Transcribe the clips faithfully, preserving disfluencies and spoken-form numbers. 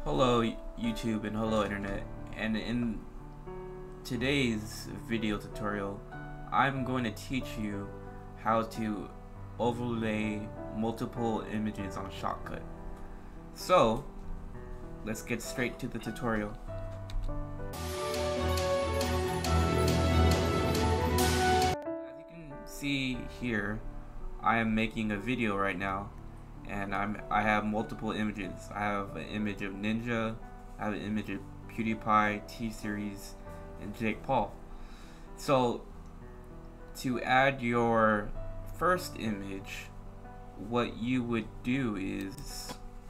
Hello YouTube and hello internet, and in today's video tutorial I'm going to teach you how to overlay multiple images on Shotcut. So let's get straight to the tutorial. As you can see here, I am making a video right now, and I'm I have multiple images. I have an image of Ninja, I have an image of PewDiePie, T-Series, and Jake Paul. So to add your first image, what you would do is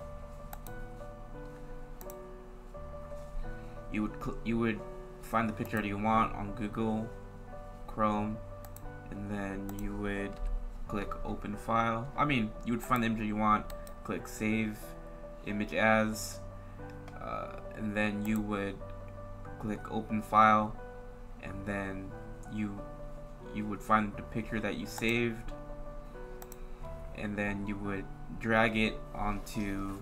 you would you would find the picture that you want on Google Chrome, and then you would click open file. I mean, you would find the image you want, click save image as, uh, and then you would click open file, and then you you would find the picture that you saved, and then you would drag it onto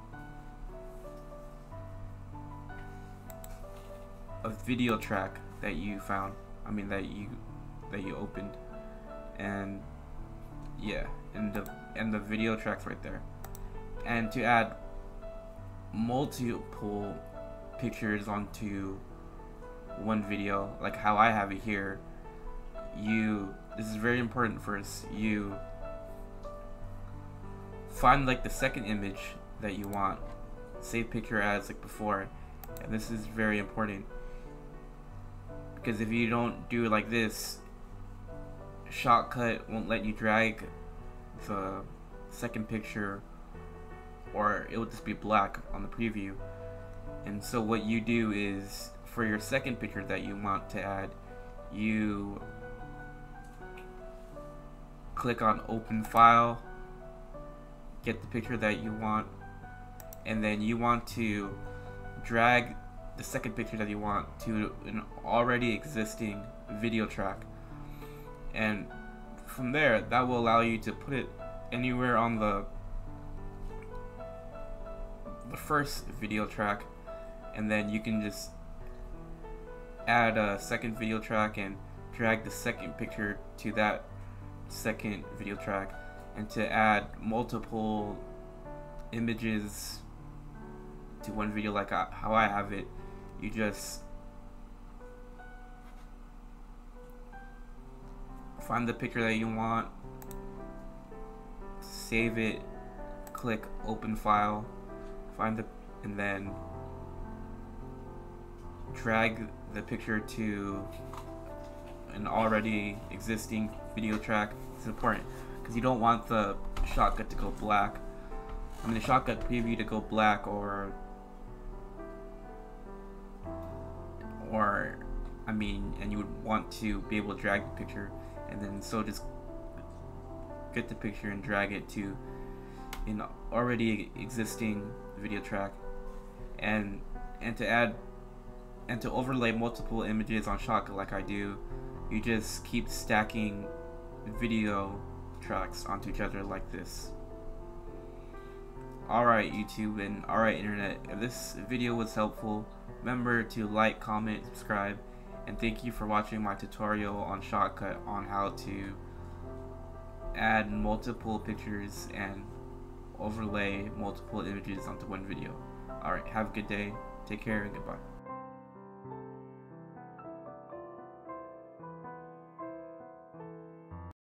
a video track that you found. I mean that you that you opened, and yeah, and the and the video tracks right there. And to add multiple pictures onto one video, like how I have it here, you this is very important. First, you find like the second image that you want, save picture as like before, and this is very important because if you don't do it like this, Shotcut won't let you drag the second picture, or it will just be black on the preview. And so what you do is, for your second picture that you want to add, you click on open file, get the picture that you want, and then you want to drag the second picture that you want to an already existing video track. And from there, that will allow you to put it anywhere on the the first video track, and then you can just add a second video track and drag the second picture to that second video track. And to add multiple images to one video, like I, how I have it, you just find the picture that you want, save it, click open file, find the and then drag the picture to an already existing video track. It's important because you don't want the Shotcut to go black. I mean the Shotcut preview to go black, or or I mean, and you would want to be able to drag the picture. And then so just get the picture and drag it to an already existing video track. And and to add and to overlay multiple images on Shotcut like I do, you just keep stacking video tracks onto each other like this. Alright YouTube and alright internet, if this video was helpful, remember to like, comment, subscribe. And thank you for watching my tutorial on Shotcut on how to add multiple pictures and overlay multiple images onto one video. Alright, have a good day, take care, and goodbye.